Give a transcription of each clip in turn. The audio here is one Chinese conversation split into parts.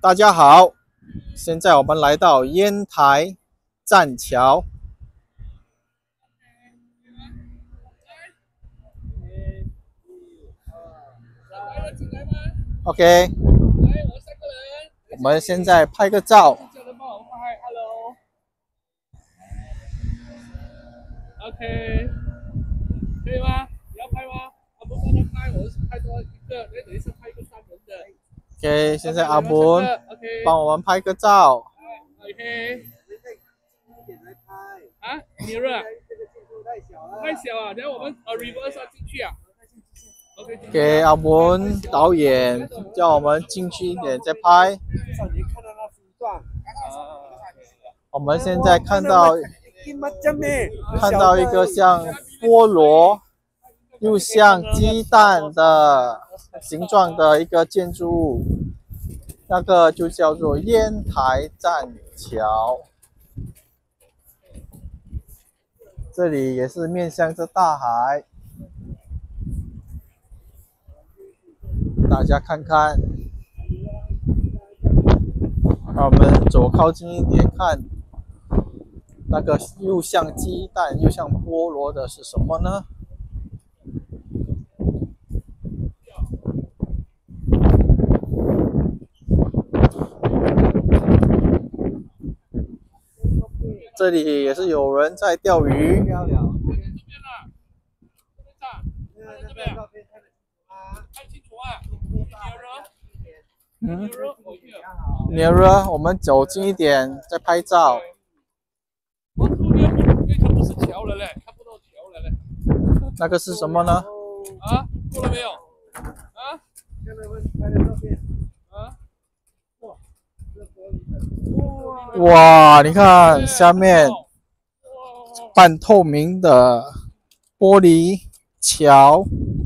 大家好，现在我们来到烟台栈桥。OK， 我们现在拍个照。 OK， 可以吗？你要拍吗？阿文帮他拍，我是拍多一个，等一下拍一个3人的。 OK， 现在阿文帮我们拍个照。 OK。啊，你热啊？太小啊，然后我们reverse 进去啊。 OK， 阿文导演叫我们进去一点再拍。我们现在看到一个像菠萝又像鸡蛋的形状的一个建筑物，那个就叫做烟台栈桥。这里也是面向着大海，大家看看。让我们走靠近一点看，那个又像鸡蛋又像菠萝的是什么呢？这里也是有人在钓鱼。nearer， 我们走近一点再拍照。那个是什么呢？ 啊，过了没有？啊？ 哇，你看下面半透明的玻璃桥。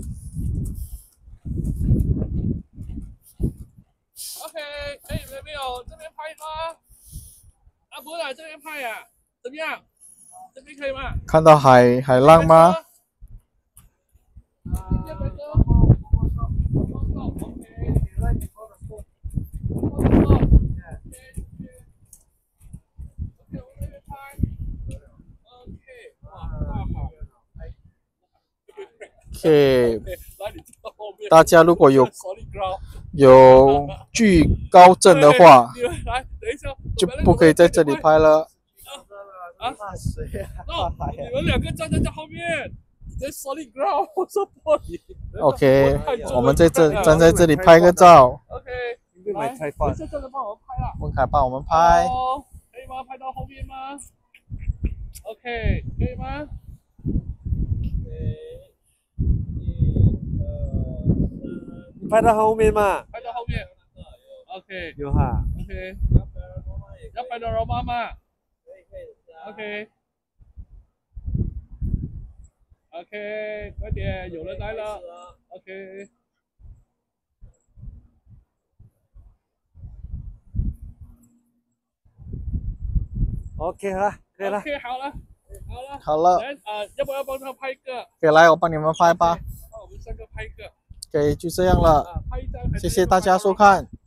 OK， 可以没有？这边拍吗？啊，不是，这边拍呀，怎么样？这边可以吗？ 看到海浪吗？OK， 大家如果有惧高症的话，就不可以在这里拍了。 啊？你们2个站在后面，在 solid ground， 我说玻璃。 OK， 我们站在这里拍个照。 OK， 来，这真的帮我们拍了。 文凯帮我们拍。 可以吗？拍到后面吗 ？OK， 可以吗？ 拍到后面嘛？ 拍到后面。OK。 有哈。 OK。要拍到罗妈妈。OK。OK， 快点，有人来了。OK。 OK， 好了，可以了。 OK， 好了。 要不要帮他拍一个？ 可以，来，我帮你们拍吧。 我们3个拍一个。 OK， 就这样了。谢谢大家收看。